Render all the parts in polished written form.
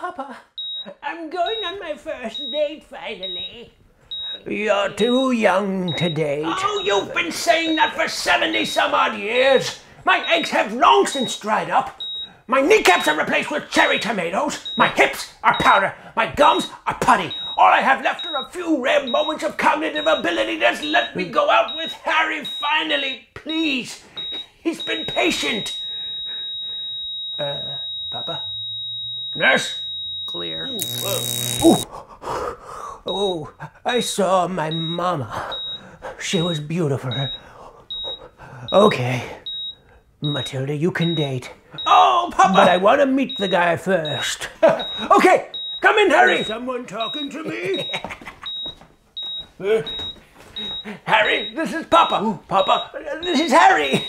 Papa, I'm going on my first date finally. You're too young to date. Oh, you've been saying that for 70 some odd years. My eggs have long since dried up. My kneecaps are replaced with cherry tomatoes. My hips are powder. My gums are putty. All I have left are a few rare moments of cognitive ability. Just let me go out with Harry finally, please. He's been patient. Papa? Nurse? Clear. Oh, I saw my mama. She was beautiful. Okay. Matilda, you can date. Oh, Papa! But I want to meet the guy first. Okay, come in, Harry. Is someone talking to me? Harry, this is Papa. Ooh, Papa, this is Harry.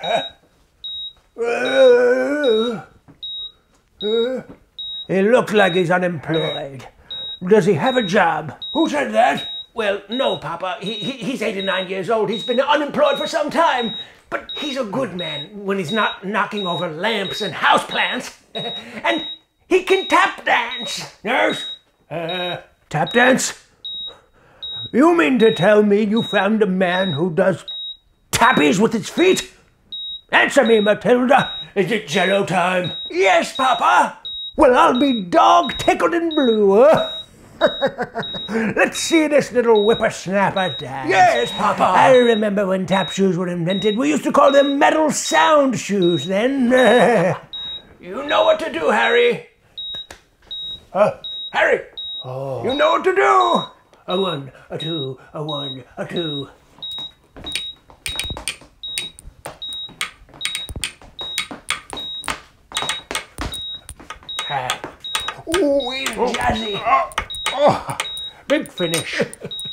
He looks like he's unemployed. Does he have a job? Who said that? Well, no, Papa. He's 89 years old. He's been unemployed for some time. But he's a good man when he's not knocking over lamps and houseplants. And he can tap dance. Nurse? Tap dance? You mean to tell me you found a man who does tappies with his feet? Answer me, Matilda. Is it Jello time? Yes, Papa. Well, I'll be dog tickled and blue, huh? Let's see this little whippersnapper dance. Yes, Papa. I remember when tap shoes were invented. We used to call them metal sound shoes then. You know what to do, Harry. Harry. Oh. You know what to do. A one, a two, a one, a two. Ooh, he's jazzy. Oh, Big finish.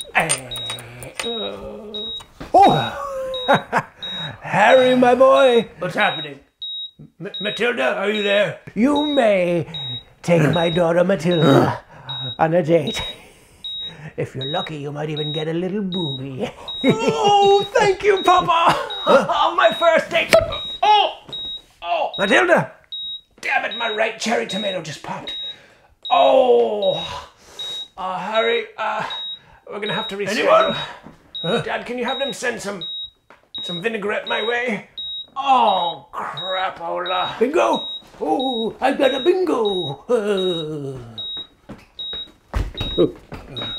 Harry, my boy. what's happening? Matilda, are you there? You may take my daughter Matilda on a date. If you're lucky, you might even get a little booby. Oh, thank you, Papa. On my first date. Oh, Matilda. Damn it, my right cherry tomato just popped. Oh. Harry, we're gonna have to reschedule. Anyone? Dad, can you have them send some vinaigrette my way? Oh, crapola. Bingo. Oh, I got a bingo.